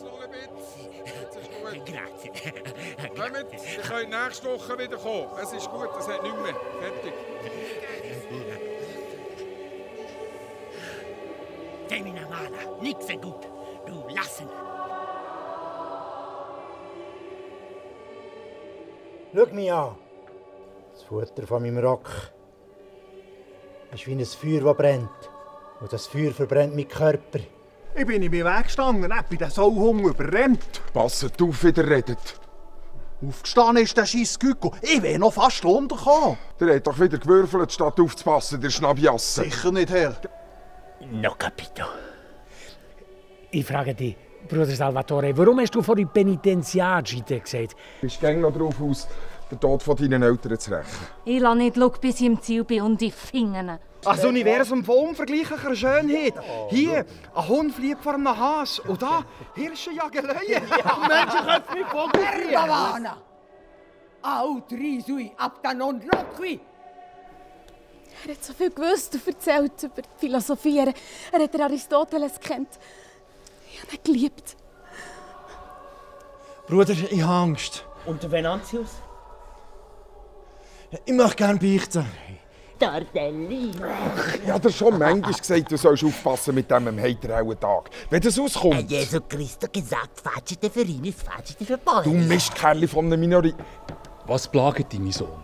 noch ein bisschen. Jetzt ist gut. Grazie. Kommt, ihr könnt nächste Woche wieder kommen. Es ist gut, es hat nichts mehr. Fertig. Femina mala, nix so gut. Du lassen. Schau mich an. Das Futter von meinem Rock ist wie ein Feuer, das brennt. Und das Feuer verbrennt meinen Körper. Ich bin in meinem Weg gestanden, ich bin den Sauhunger überrennt. Passet auf, wie ihr redet. Aufgestanden ist der scheiß Güko. Ich will noch fast runterkommen. Der hat doch wieder gewürfelt, statt aufzupassen, der Schnabiasse. Sicher nicht, Herr. No capito. Ich frage dich, Bruder Salvatore, warum hast du vorhin Penitenziargite gesagt? Du bist gäng noch drauf aus, den Tod von deinen Eltern zu rächen. Ich lasse nicht schauen, bis ich im Ziel bin und die Finger. Das Universum von unvergleichlicher Schönheit. Hier, ein Hund fliegt vor einem Hase. Und da, Hirsche jagen Löwen. Menschen können mich fokussieren. Ervavana! Altri sui apta non loqui! Er hat so viel gewusst und erzählt über die Philosophie. Er hat Aristoteles gekannt. Ich habe ihn geliebt. Bruder, ich habe Angst. Und der Venantius? Ich möchte gerne beichten. Tortelli. Ich habe dir schon manchmal gesagt, du sollst aufpassen mit diesem heiterauen Tag. Wenn das auskommt. Jesus Christus gesagt, facite für ihn ist facite für Bäume. Du Mistkerli von einer Minori. Was plagt deinen Sohn?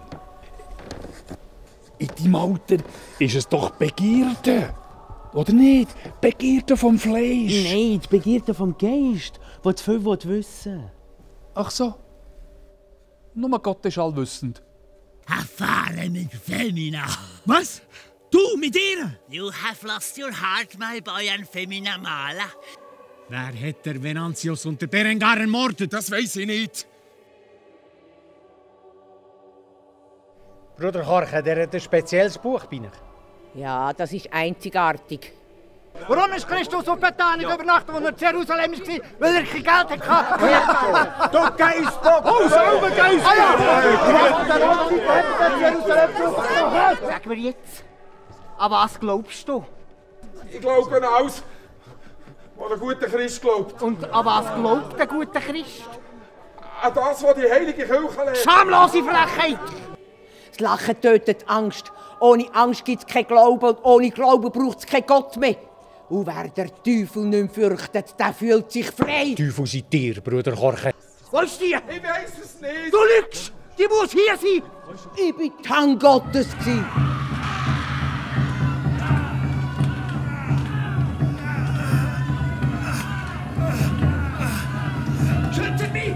In deinem Alter ist es doch Begierde. Oder nicht? Begierde vom Fleisch. Nein, die Begierde vom Geist, der zu viel wissen will. Ach so. Nur Gott ist allwissend. Affare mit Femina. Was? Du mit ihr? You have lost your heart, my boy, and Femina mala. Wer hat der Venantius und der Berengar ermordet? Das weiss ich nicht. Bruder Jorge, der hat ein spezielles Buch bei euch. Ja, das ist einzigartig. Warum ist Christus auf Bethanien übernachtet, als er in Jerusalem war? Weil er kein Geld hatte. Du Geistbock! Oh, selber Geist! Sag mir jetzt, an was glaubst du? Ich glaube an alles, was der gute Christ glaubt. Und an was glaubt der gute Christ? An das, was die heilige Kirche lehrt. Schamlose Frechheit! Das Lachen tötet Angst. Ohne Angst gibt es keinen Glauben und ohne Glauben braucht es keinen Gott mehr. Und wer der Teufel nicht mehr fürchtet, der fühlt sich frei. Teufel seid ihr, Bruder Jorge. Wo ist die? Ich weiss es nicht. Du lügst! Die muss hier sein! Ich bin die Hand Gottes gewesen. Schütze mich!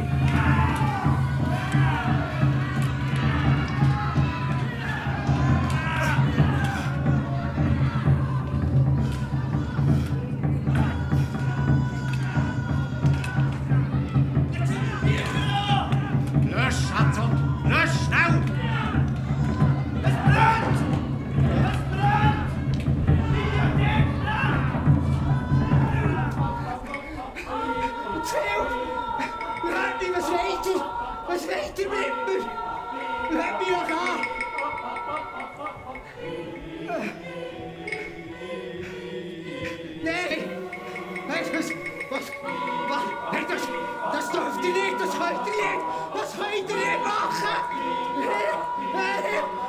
Lösch, Schatzhund! Lösch, schnell! Es brennt! Es brennt! Randy, was weht ihr? Was weht ihr mit mir? Lass mich doch an! Nein! Nein, das dürft ihr nicht, das könnt ihr nicht! Was könnt ihr nicht machen?